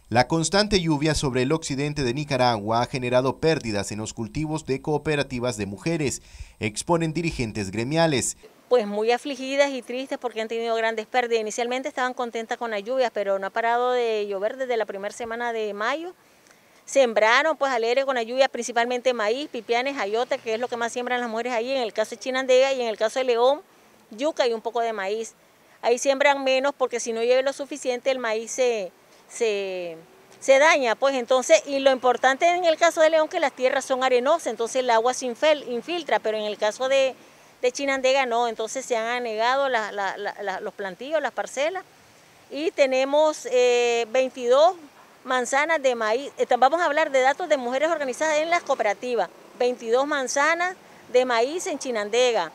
La constante lluvia sobre el occidente de Nicaragua ha generado pérdidas en los cultivos de cooperativas de mujeres, exponen dirigentes gremiales. Pues muy afligidas y tristes porque han tenido grandes pérdidas. Inicialmente estaban contentas con las lluvias, pero no ha parado de llover desde la primera semana de mayo. Sembraron pues alegre con la lluvia, principalmente maíz, pipianes, ayote, que es lo que más siembran las mujeres ahí, en el caso de Chinandega y en el caso de León, yuca y un poco de maíz. Ahí siembran menos porque si no llueve lo suficiente el maíz se daña, pues entonces, y lo importante en el caso de León que las tierras son arenosas, entonces el agua se infiltra, pero en el caso de Chinandega no, entonces se han anegado los plantíos, las parcelas, y tenemos 22 manzanas de maíz. Vamos a hablar de datos de mujeres organizadas en las cooperativas. 22 manzanas de maíz en Chinandega,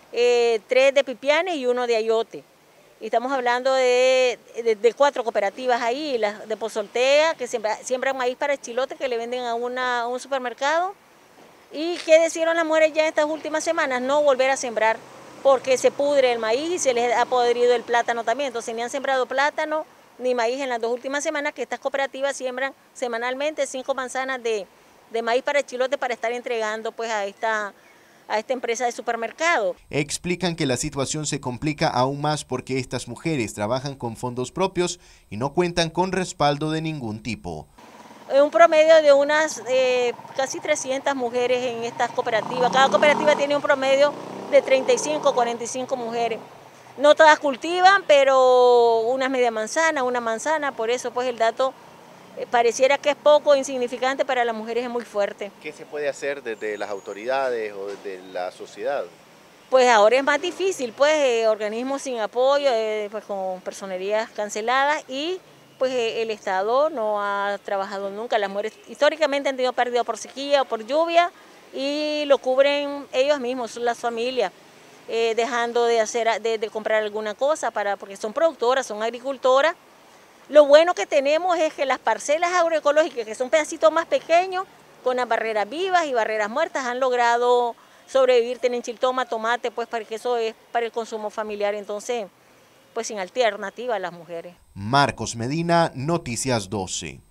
3 de pipianes y 1 de ayote. Y estamos hablando de 4 cooperativas ahí, las de Pozoltea, que siembran maíz para el chilote, que le venden a un supermercado. ¿Y qué decidieron las mujeres ya en estas últimas semanas? No volver a sembrar, porque se pudre el maíz y se les ha podrido el plátano también. Entonces ni han sembrado plátano ni maíz en las 2 últimas semanas, que estas cooperativas siembran semanalmente 5 manzanas de maíz para el chilote para estar entregando pues a esta empresa de supermercado. Explican que la situación se complica aún más porque estas mujeres trabajan con fondos propios y no cuentan con respaldo de ningún tipo. Un promedio de unas casi 300 mujeres en estas cooperativas. Cada cooperativa tiene un promedio de 35 o 45 mujeres. No todas cultivan, pero unas media manzana, una manzana, por eso pues el dato pareciera que es poco, insignificante, para las mujeres es muy fuerte. ¿Qué se puede hacer desde las autoridades o desde la sociedad? Pues ahora es más difícil, pues organismos sin apoyo, pues con personerías canceladas, y pues el Estado no ha trabajado nunca. Las mujeres históricamente han tenido pérdida por sequía o por lluvia y lo cubren ellos mismos, las familias, dejando de comprar alguna cosa porque son productoras, son agricultoras. Lo bueno que tenemos es que las parcelas agroecológicas, que son pedacitos más pequeños, con las barreras vivas y barreras muertas, han logrado sobrevivir, tienen chiltoma, tomate, pues para que eso es para el consumo familiar, entonces pues sin alternativa a las mujeres. Marcos Medina, Noticias 12.